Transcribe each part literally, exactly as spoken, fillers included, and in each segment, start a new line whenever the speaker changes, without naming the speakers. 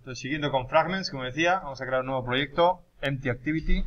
Entonces, siguiendo con Fragments, como decía, vamos a crear un nuevo proyecto, Empty Activity.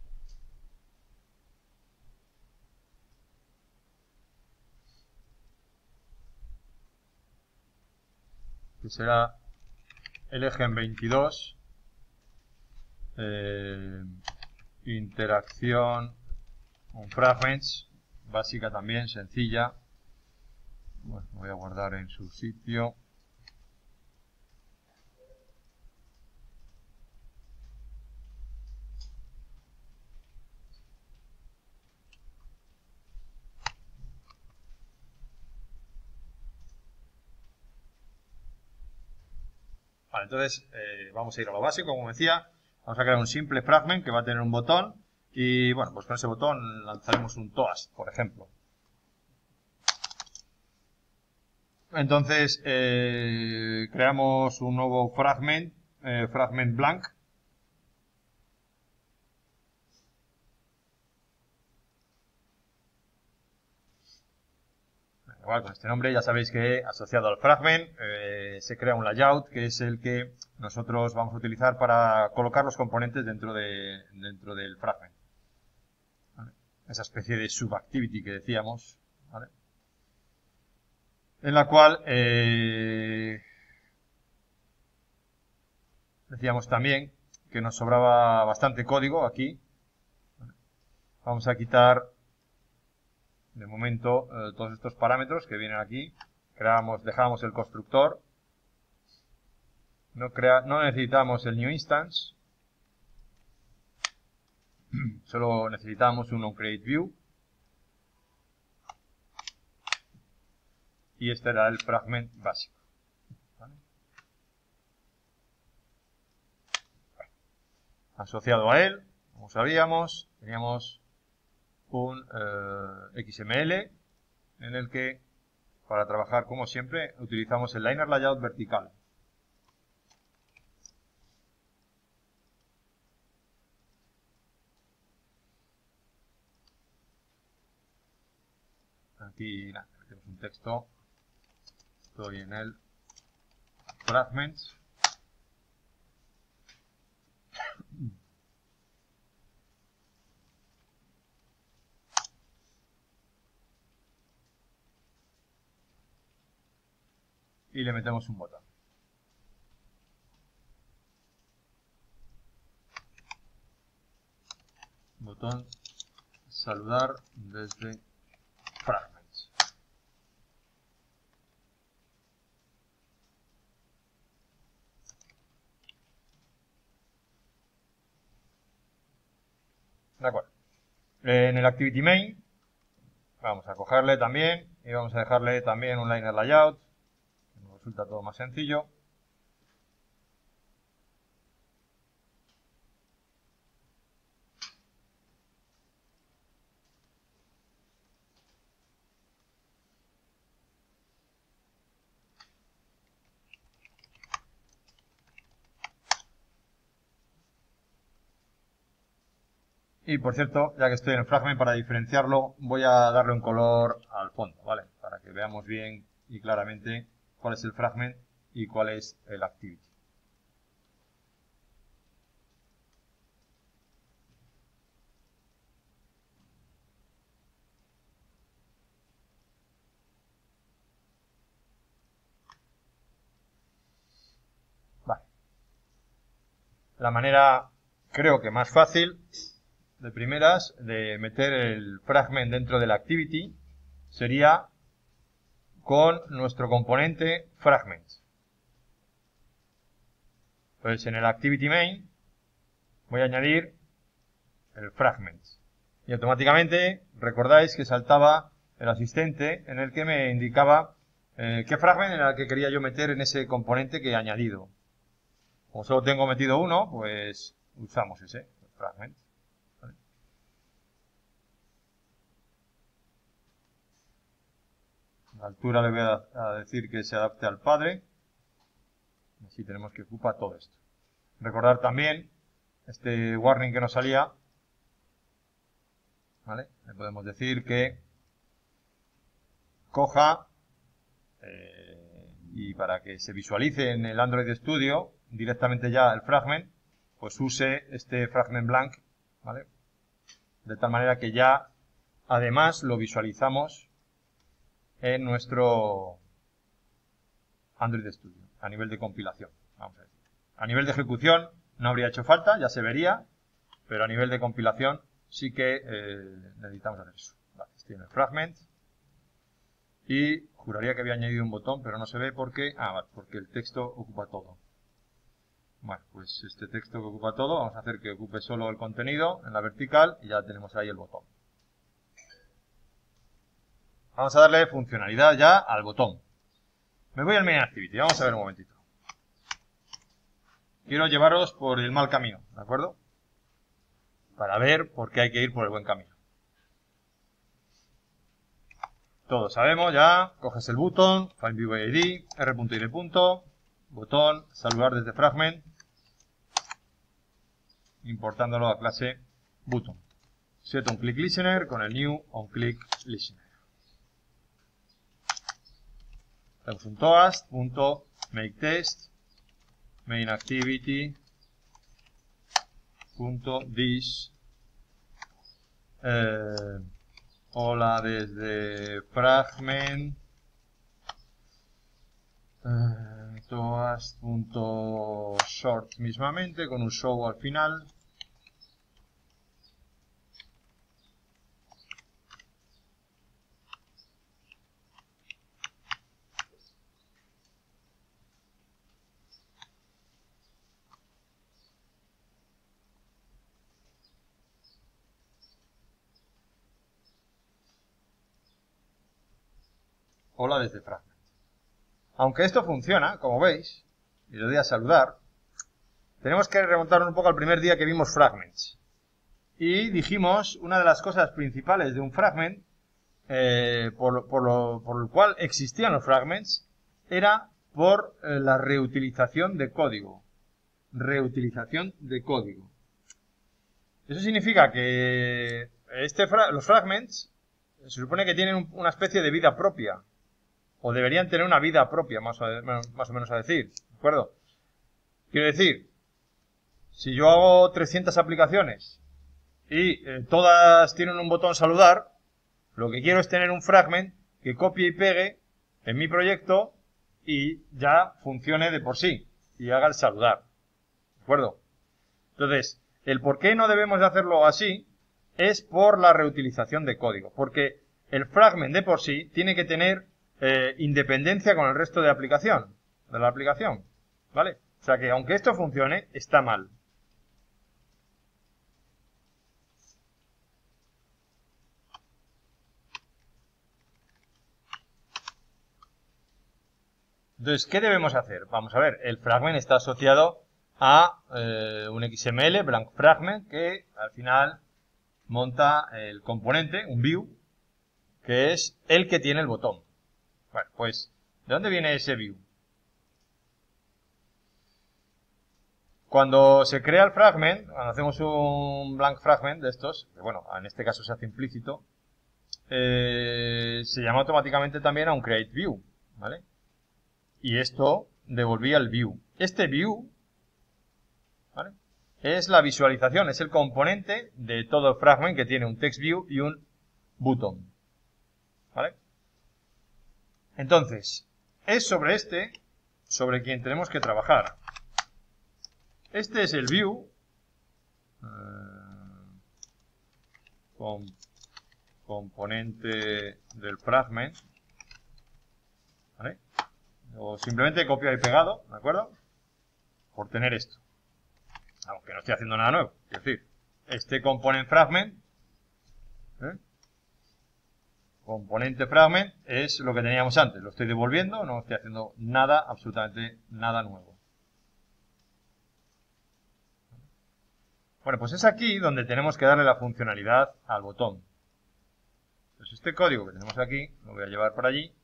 Que será el eje en veintidós. Eh, interacción con Fragments, básica también, sencilla. Bueno, voy a guardar en su sitio. Vale, entonces eh, vamos a ir a lo básico, como decía. Vamos a crear un simple fragment que va a tener un botón. Y bueno, pues con ese botón lanzaremos un toast, por ejemplo. Entonces eh, creamos un nuevo fragment, eh, fragment blank. Igual, con este nombre ya sabéis que asociado al fragment eh, se crea un layout que es el que nosotros vamos a utilizar para colocar los componentes dentro, de, dentro del fragment. ¿Vale? Esa especie de subactivity que decíamos, ¿vale? En la cual eh, decíamos también que nos sobraba bastante código aquí. ¿Vale? Vamos a quitar de momento eh, todos estos parámetros que vienen aquí. Creamos, dejamos el constructor. No, crea, no necesitamos el new instance. Solo necesitamos un onCreateView. Y este era el fragment básico. ¿Vale? Asociado a él, como sabíamos, teníamos un eh, X M L en el que, para trabajar como siempre, utilizamos el liner layout vertical. Aquí nada, tenemos un texto. Estoy en el fragments. Y le metemos un botón. Botón saludar desde fragments. De acuerdo. En el activity main vamos a cogerle también y vamos a dejarle también un liner layout. Nos resulta todo más sencillo. Y por cierto, ya que estoy en el fragment, para diferenciarlo, voy a darle un color al fondo, ¿vale? Para que veamos bien y claramente cuál es el fragment y cuál es el activity. Vale. La manera, creo que más fácil, de primeras, de meter el fragment dentro del activity sería con nuestro componente fragments. Entonces en el activity main voy a añadir el fragments y automáticamente recordáis que saltaba el asistente en el que me indicaba eh, qué fragment era el que quería yo meter en ese componente que he añadido. Como solo tengo metido uno, pues usamos ese fragment. La altura le voy a, a decir que se adapte al padre. Así tenemos que ocupar todo esto. Recordar también este warning que nos salía. ¿Vale? Le podemos decir que coja eh, y para que se visualice en el Android Studio directamente ya el fragment, pues use este fragment blank, ¿vale? De tal manera que ya, además, lo visualizamos en nuestro Android Studio, a nivel de compilación, vamos a decir. A nivel de ejecución no habría hecho falta, ya se vería, pero a nivel de compilación sí que eh, necesitamos hacer eso. Vale, estoy en el fragment y juraría que había añadido un botón, pero no se ve porque, ah, vale, porque el texto ocupa todo. Bueno, pues este texto que ocupa todo, vamos a hacer que ocupe solo el contenido en la vertical y ya tenemos ahí el botón. Vamos a darle funcionalidad ya al botón. Me voy al Main Activity, vamos a ver un momentito. Quiero llevaros por el mal camino, ¿de acuerdo? Para ver por qué hay que ir por el buen camino. Todos sabemos ya, coges el botón, find view I D, r.id, botón, saludar desde fragment, importándolo a clase button. Set on click listener con el new on click listener. Tenemos un toast, punto, make test, main activity, punto, this, eh, hola desde fragment, eh, toast, punto, short mismamente, con un show al final. Hola desde fragment. Aunque esto funciona, como veis, y le doy a saludar, tenemos que remontarnos un poco al primer día que vimos fragments. Y dijimos, una de las cosas principales de un fragment, eh, por, por, lo, por lo cual existían los fragments, era por eh, la reutilización de código. Reutilización de código. Eso significa que este fra los fragments se supone que tienen un, una especie de vida propia. O deberían tener una vida propia, más o, más o menos a decir. ¿De acuerdo? Quiero decir, si yo hago trescientas aplicaciones y eh, todas tienen un botón saludar, lo que quiero es tener un fragment que copie y pegue en mi proyecto y ya funcione de por sí y haga el saludar. ¿De acuerdo? Entonces, el por qué no debemos de hacerlo así es por la reutilización de código. Porque el fragment de por sí tiene que tener eh, independencia con el resto de aplicación, de la aplicación. ¿Vale? O sea que aunque esto funcione, está mal. Entonces, ¿qué debemos hacer? Vamos a ver, el fragment está asociado a eh, un X M L, blank fragment, que al final monta el componente, un view, que es el que tiene el botón. Bueno, pues, ¿de dónde viene ese view? Cuando se crea el fragment, cuando hacemos un blank fragment de estos, que bueno, en este caso se hace implícito, eh, se llama automáticamente también a un create view, ¿vale? Y esto devolvía el view. Este view, ¿vale?, es la visualización, es el componente de todo el fragment que tiene un text view y un button. ¿Vale? Entonces, es sobre este sobre quien tenemos que trabajar. Este es el view eh, con componente del fragment. ¿Vale? O simplemente copia y pegado, ¿de acuerdo? Por tener esto. Aunque no estoy haciendo nada nuevo. Es decir, este component fragment, ¿eh? componente fragment es lo que teníamos antes. Lo estoy devolviendo, no estoy haciendo nada, absolutamente nada nuevo. Bueno, pues es aquí donde tenemos que darle la funcionalidad al botón. Entonces este código que tenemos aquí, lo voy a llevar por allí.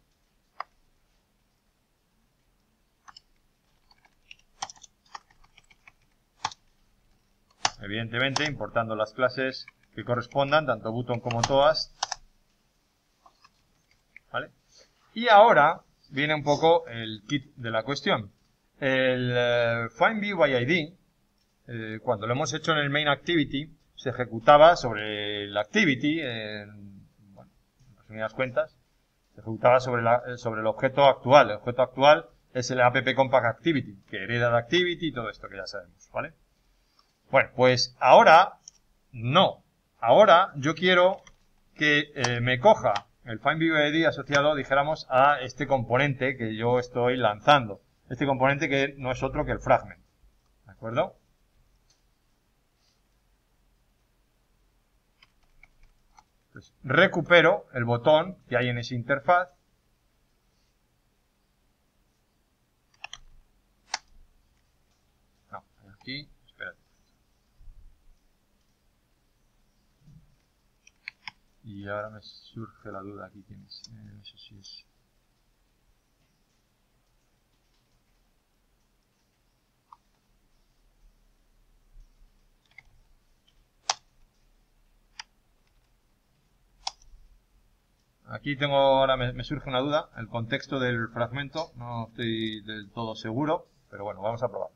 Evidentemente, importando las clases que correspondan, tanto button como toast. ¿Vale? Y ahora viene un poco el kit de la cuestión. el eh, findViewById, eh, cuando lo hemos hecho en el main activity, se ejecutaba sobre la activity, en, bueno, en resumidas cuentas, se ejecutaba sobre, la, sobre el objeto actual. El objeto actual es el app compact activity, que hereda de activity y todo esto que ya sabemos, ¿vale? Bueno, pues ahora no. Ahora yo quiero que eh, me coja el findViewById asociado, dijéramos, a este componente que yo estoy lanzando. Este componente que no es otro que el fragment. ¿De acuerdo? Entonces, recupero el botón que hay en esa interfaz. No, aquí, espérate. Y ahora me surge la duda aquí, ¿quién es? Eh, no sé si es... Aquí tengo, ahora me, me surge una duda, el contexto del fragmento, no estoy del todo seguro, pero bueno, vamos a probarlo.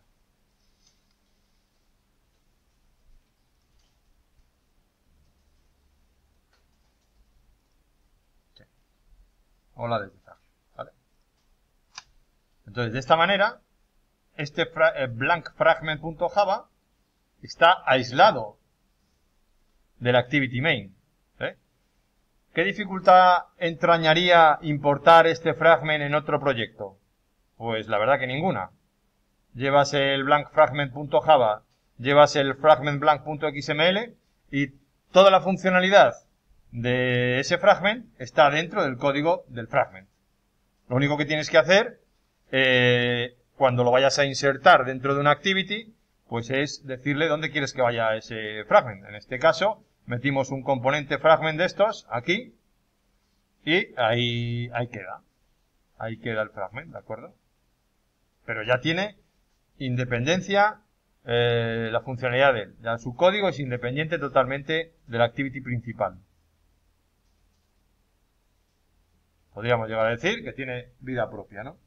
Sí. Hola desde fragment, ¿vale? Entonces, de esta manera, este fra eh, blank fragment.java está aislado del activity main. ¿eh? ¿Qué dificultad entrañaría importar este fragment en otro proyecto? Pues la verdad que ninguna. Llevas el blank fragment.java, llevas el fragment blank.xml y toda la funcionalidad de ese fragment está dentro del código del fragment. Lo único que tienes que hacer eh, cuando lo vayas a insertar dentro de una activity, pues es decirle dónde quieres que vaya ese fragment. En este caso, metimos un componente fragment de estos aquí y ahí, ahí queda. Ahí queda el fragment, ¿de acuerdo? Pero ya tiene independencia eh, la funcionalidad de él. Ya su código es independiente totalmente de la activity principal. Podríamos llegar a decir que tiene vida propia, ¿no?